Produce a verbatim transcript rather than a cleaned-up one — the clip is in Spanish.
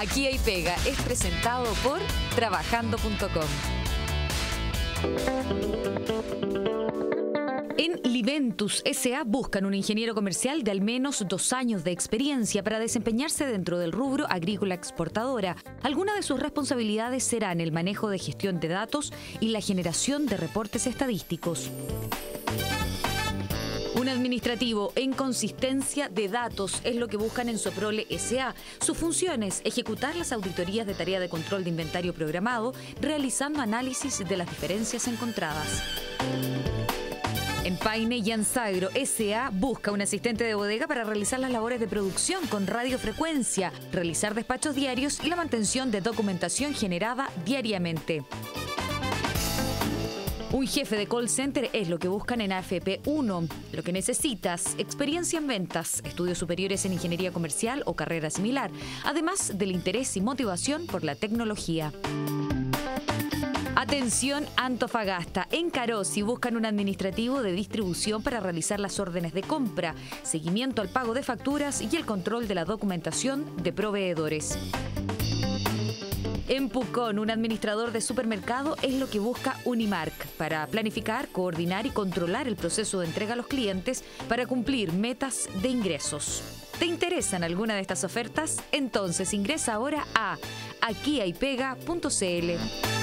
Aquí hay pega es presentado por trabajando punto com. En Liventus S A buscan un ingeniero comercial de al menos dos años de experiencia para desempeñarse dentro del rubro agrícola exportadora. Algunas de sus responsabilidades serán el manejo de gestión de datos y la generación de reportes estadísticos. Un administrativo en consistencia de datos es lo que buscan en Soprole S A. Su función es ejecutar las auditorías de tarea de control de inventario programado, realizando análisis de las diferencias encontradas. En Paine y Ansagro S A busca un asistente de bodega para realizar las labores de producción con radiofrecuencia, realizar despachos diarios y la mantención de documentación generada diariamente. Un jefe de call center es lo que buscan en A F P uno. Lo que necesitas: experiencia en ventas, estudios superiores en ingeniería comercial o carrera similar, además del interés y motivación por la tecnología. Atención Antofagasta. En Carosi buscan un administrativo de distribución para realizar las órdenes de compra, seguimiento al pago de facturas y el control de la documentación de proveedores. En Pucón, un administrador de supermercado es lo que busca Unimark para planificar, coordinar y controlar el proceso de entrega a los clientes para cumplir metas de ingresos. ¿Te interesan alguna de estas ofertas? Entonces ingresa ahora a aquí hay pega punto c l.